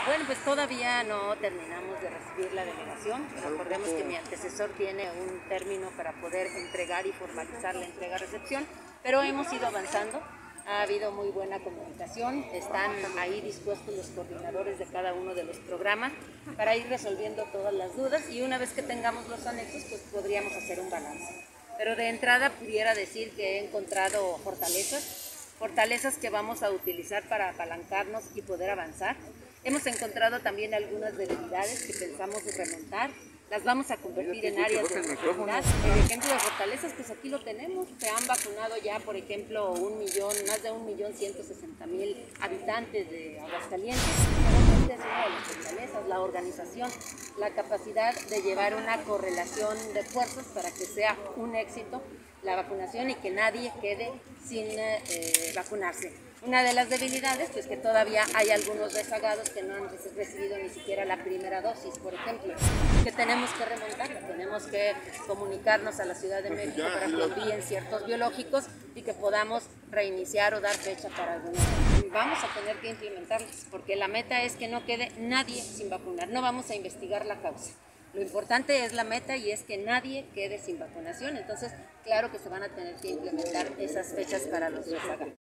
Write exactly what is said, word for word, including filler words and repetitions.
Bueno, pues todavía no terminamos de recibir la delegación. Recordemos que mi antecesor tiene un término para poder entregar y formalizar la entrega-recepción, pero hemos ido avanzando. Ha habido muy buena comunicación, están ahí dispuestos los coordinadores de cada uno de los programas para ir resolviendo todas las dudas, y una vez que tengamos los anexos, pues podríamos hacer un balance. Pero de entrada pudiera decir que he encontrado fortalezas, fortalezas que vamos a utilizar para apalancarnos y poder avanzar. Hemos encontrado también algunas debilidades que pensamos remontar, las vamos a convertir en áreas de oportunidad. El ejemplo de fortalezas, pues aquí lo tenemos. Se han vacunado ya, por ejemplo, un millón, más de un millón ciento sesenta mil habitantes de Aguascalientes. Esta es una de las fortalezas, la organización, la capacidad de llevar una correlación de esfuerzos para que sea un éxito la vacunación y que nadie quede sin eh, vacunarse. Una de las debilidades, pues que todavía hay algunos rezagados que no han recibido ni siquiera la primera dosis, por ejemplo, que tenemos que remontar, tenemos que comunicarnos a la Ciudad de México para que envíen ciertos biológicos y que podamos reiniciar o dar fecha para algunos. Vamos a tener que implementarlos, porque la meta es que no quede nadie sin vacunar, no vamos a investigar la causa. Lo importante es la meta y es que nadie quede sin vacunación, entonces claro que se van a tener que implementar esas fechas para los rezagados.